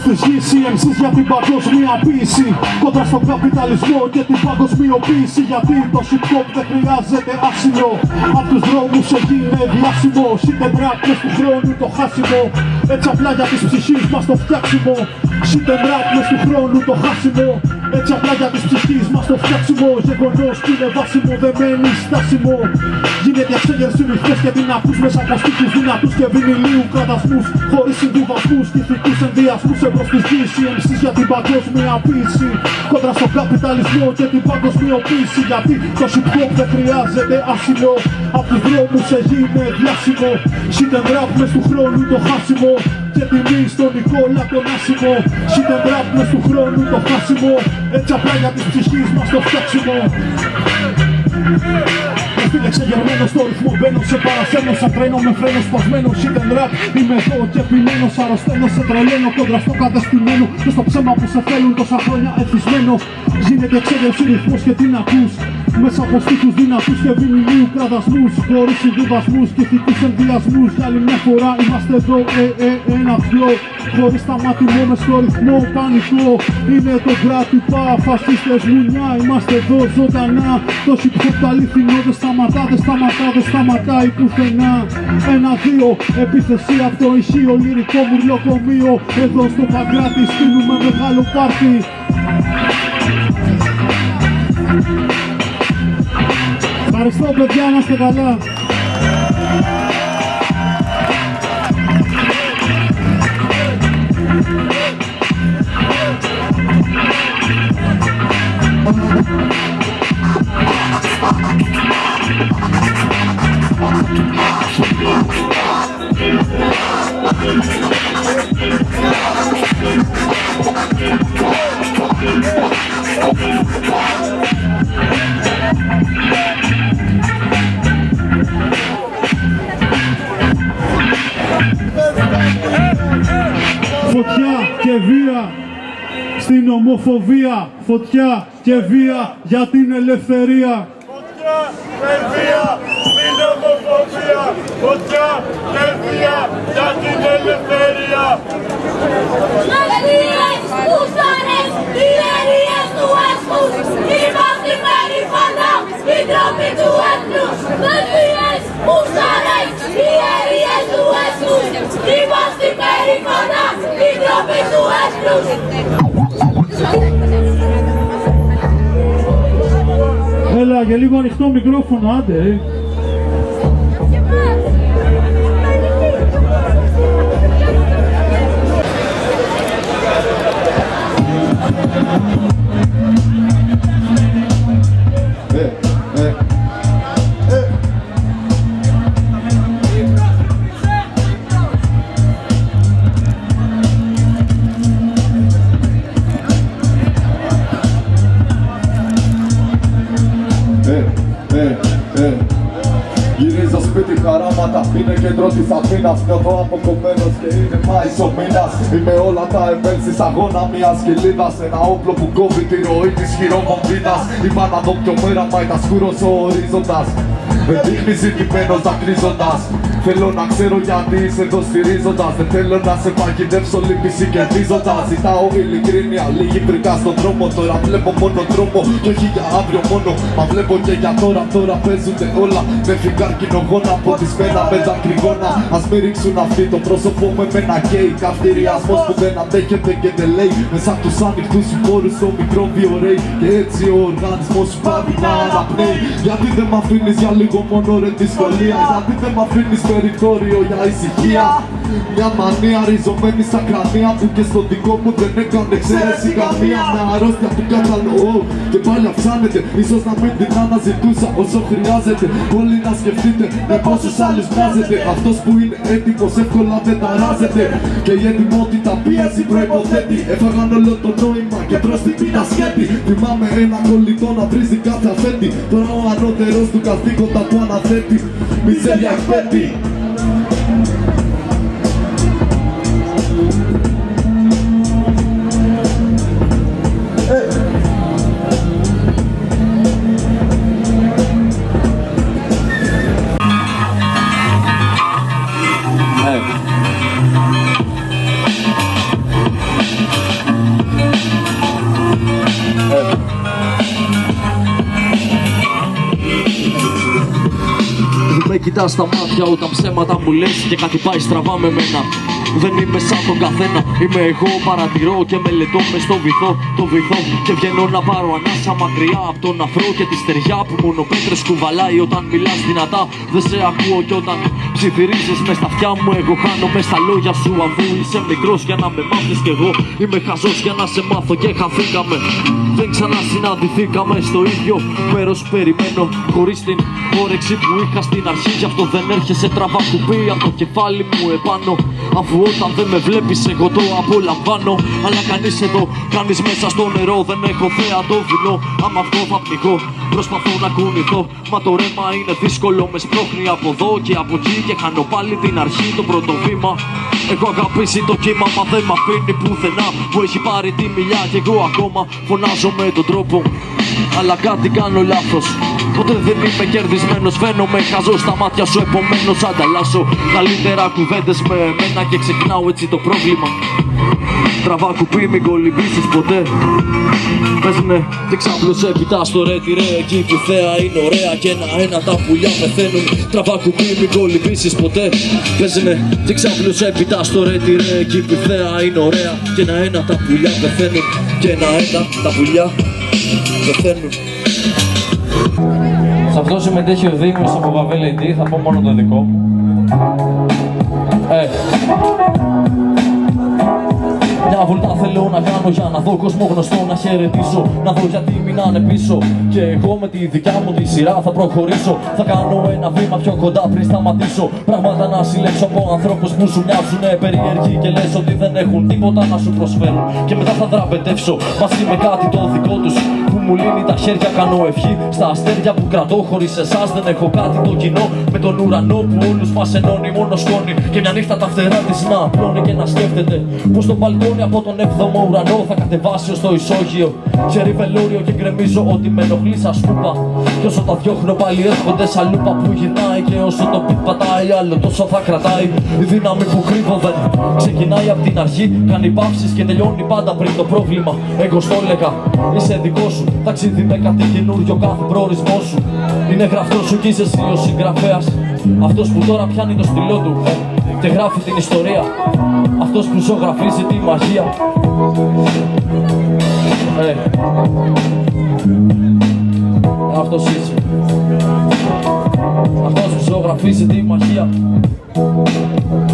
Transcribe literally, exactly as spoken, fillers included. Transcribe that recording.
της γης, οι εμ σις για την παγκοσμιοποίηση, κόντρα στον καπιταλισμό και την παγκοσμιοποίηση. Γιατί το hip hop δεν χρειάζεται άσυλο, απ' τους δρόμους έγινε διάσημο. Shit and rap μες του χρόνου το χάσιμο, έτσι απλά για της ψυχής μας το φτιάξιμο. Shit and rap μες του χρόνου το χάσιμο, έτσι απλά για της ψυχής μας το φτιάξιμο. Γεγονός που είναι βάσιμο, δεν μένει στάσιμο. Γίνεται εξέγερση ρυθμές και δυνατούς μέσα από στίχους δυνατούς και βινιλίου κραδασμούς, χωρίς συμβιβασμούς και ηθικούς ενδιασμούς εμπρός της γης. Οι εμ σις για την παγκοσμιοποίηση, κόντρα στον καπιταλισμό και την παγκοσμιοποίηση. Γιατί το hip hop δεν χρειάζεται άσυλο, απ' τους δρόμους έγινε διάσημο. Shit and rap μες του χρόνου το χάσιμο, και τιμή στον Νικόλα τον άσημο. Shit and rap μες του χρόνου το χάσιμο, έτσι απλά για της ψυχής μας το φτιάξιμο. Φίλε ξεγερμένος στο ρυθμό μπαίνω, σε παρασένω σαν τρένο με φρένο σπασμένο. Shit and rap, είμαι εδώ και επιμένω, αρρωσταίνω, σε τρελαίνω κόντρα στο κατεστημένο και στο ψέμα που σε θέλουν τόσα χρόνια εθισμένο. Γίνεται εξέγερση ρυθμός και τι να ακούς, μέσα από στίχους δυνατούς και βινιλίου κραδασμούς, χωρίς συμβιβασμούς και ηθικούς ενδιασμούς. Για άλλη μια φορά είμαστε εδώ, ε, ε, ένα flow, χωρίς σταματημό μες στο ρυθμό πανικό. Είναι το κράτυπα, φασίστες μουνιά, είμαστε εδώ ζωντανά. Το hip hop το αληθινό δεν σταματά, δεν σταματά, δεν σταματάει πουθενά. Ένα, δύο, επίθεση από το ηχείο, λυρικό μουρλοκομείο. Εδώ στο Παγκράτη στείλουμε μεγάλο πάρτι. Ευχαριστώ παιδιά, να είστε καλά. Φωτιά και βία στην ομοφοβία, φωτιά και βία για την ελευθερία. Φωτιά και βία στην ομοφοβία, φωτιά και βία για την ελευθερία. Μαχίες, μουσάρες, ιερίες του έσχους, είμαστε περήφανα, οι τρόποι του έθνους. Μαχίες, μουσάρες, ιερίες του έσχους, είμαστε περήφανα, οι τρόποι του έθνους. Έλα και λίγο ανοιχτό μικρόφωνο, άντε. Γυρίζω σπίτι χαράματα, είναι κέντρο της Αθήνας. Νιώθω αποκομμένος και είναι Μάης ο μήνας. Είμαι όλα τα εμέλσεις αγώνα μιας κοιλίδας. Ένα όπλο που κόβει τη ροή της χειροβομβίδας. Η μάνα δω πιο μέρα, μα ήταν σκούρος ο ορίζοντας. Με δείχνει ζητημένος δακρύζοντας. Θέλω να ξέρω γιατί είσαι εδώ στηρίζοντας. Δεν θέλω να σε παγιδεύσω λύπηση κερδίζοντας. Ζητάω ειλικρίνεια, λίγη βρήκα στον δρόμο. Τώρα βλέπω μόνο τρόμο και όχι για αύριο μόνο. Μα βλέπω και για τώρα, τώρα παίζονται όλα. Με φυγάρκινο γόνα από τη σπένα με δακρυγόνα. Ας μη ρίξουν αυτοί το πρόσωπο με μένα καίει. Καυτηριασμός που δεν αντέχεται και δεν λέει. Μέσα απ' τους ανοιχτούς σου χώρους το μικρόβιο ρέει. Και έτσι ο οργανισμός σου πάβει να αναπνέει. Γιατί δεν μ' αφήνεις για λίγο μόνο ρε δυσκολία. Γιατί δεν μ' αφήνεις περιθώριο για ησυχία. Μια μανία ριζωμένη στα κρανία που και στο δικό μου δεν έκανε εξαίρεση καμία. Μια αρρώστια που κατανοώ και πάλι αυξάνεται. Ίσως να μην την αναζητούσα όσο χρειάζεται. Όλοι να σκεφτείτε με πόσους άλλους μοιάζεται. Αυτός που είναι έτοιμος εύκολα δεν ταράζεται. Και η ετοιμότητα πίεση προϋποθέτει. Έφαγαν όλο το νόημα και τρως την πίνα σκέτη. Θυμάμαι ένα κολλητό να βρίζει κάθε αφέτη. Τώρα ο ανώτερος του καθήκοντα που αναθέτει. Μιζέρια εκπέτη. με κοιτάς στα μάτια όταν ψέματα μου λες και κάτι πάει στραβά με μένα. Δεν είμαι σαν τον καθένα, είμαι εγώ, παρατηρώ και μελετώ μες στο βυθό, το βυθό. Και βγαίνω να πάρω ανάσα μακριά από τον αφρό και τη στεριά που μόνο πέτρες κουβαλάει όταν μιλάς δυνατά. Δεν σε ακούω κι όταν ψιθυρίζεις μες στα αυτιά μου. Εγώ χάνω μες στα λόγια σου αφού είσαι μικρός για να με μάθεις κι εγώ είμαι χαζός για να σε μάθω και χαθήκαμε. Δεν ξανασυναντηθήκαμε στο ίδιο μέρος, περιμένω χωρίς την όρεξη που είχα στην αρχή. Γι' αυτό δεν έρχεσαι, τραβά κουμπί από το κεφάλι μου επάνω. Αφού όταν δεν με βλέπεις εγώ το απολαμβάνω. Αλλά κανείς εδώ, κάνεις μέσα στο νερό. Δεν έχω θέα το βουνό, άμα αυτό θα πνιγώ. Προσπαθώ να κουνηθώ, μα το ρέμα είναι δύσκολο. Με σπρώχνει από εδώ και από εκεί και χάνω πάλι την αρχή, το πρώτο βήμα. Έχω αγαπήσει το κύμα, μα δεν μ' αφήνει πουθενά. Μου έχει πάρει τη μιλιά και εγώ ακόμα φωνάζω με τον τρόπο. Αλλά κάτι κάνω λάθος, ποτέ δεν είμαι κερδισμένος. Φαίνομαι χαζός στα μάτια σου, επομένως ανταλλάσσω καλύτερα κουβέντες με εμένα και ξεκινάω έτσι το πρόβλημα. Τραβά κουπί, μην κολυμπήσεις ποτέ. Πες ναι και ξάπλωσε, κοιτάς το ρε τι ρε. Εκεί που θέα είναι ωραία και ένα-ένα τα πουλιά πεθαίνουν. Τραβά κουπί, μην κολυμπήσεις ποτέ. Πες ναι και ξάπλωσε, κοιτάς το ρε τι ρε. Εκεί που θέα είναι ωραία και ένα-ένα τα πουλιά πεθαίνουν. Και ένα-ένα τα πουλιά πεθαίνουν. Σε αυτό συμμετέχει ο Δήμος από Βαβέλη, θα πω μόνο το δικό μου. Ε, μια βολτά θέλω να κάνω για να δω κόσμο γνωστό να χαιρετήσω. Να δω γιατί μείνανε πίσω. Και εγώ με τη δικιά μου τη σειρά θα προχωρήσω. Θα κάνω ένα βήμα πιο κοντά πριν σταματήσω. Πράγματα να συλλέξω από ανθρώπους που σου μοιάζουνε περίεργοι και λες ότι δεν έχουν τίποτα να σου προσφέρουν. Και μετά θα δραπετεύσω μαζί με κάτι το δικό τους που μου λύνει τα χέρια. Κάνω ευχή στα αστέρια που κρατώ. Χωρίς εσάς δεν έχω κάτι το κοινό με τον ουρανό που όλους μας ενώνει μόνο σκόνη. Και μια νύχτα τα φτερά της να απλώνει και να σκέφτεται πως το μπαλκόνι από τον έβδομο ουρανό θα κατεβάσει ως το ισόγειο. Χέρι βελούριο και γκρεμίζω ότι με ενοχλεί σαν σκούπα. Και όσο τα διώχνω πάλι έρχονται σαν λούπα που γυρνάει. Και όσο το πιτ πατάει άλλο τόσο θα κρατάει. Η δύναμη που κρύβω δεν ξεκινάει από την αρχή. Κάνει παύσεις και τελειώνει πάντα πριν το πρόβλημα. Εγώ στο έλεγα είσαι δικό σου. Ταξίδι με κάτι καινούριο κάθε προορισμό σου. Είναι γραφτό σου κι είσαι εσύ ο συγγραφέας. Αυτός που τώρα πιάνει το στυλό του ε, και γράφει την ιστορία. Αυτός που ζωγραφίζει τη μαγεία. Ε, αυτός είσαι. Αυτός που ζωγραφίζει τη μαγεία.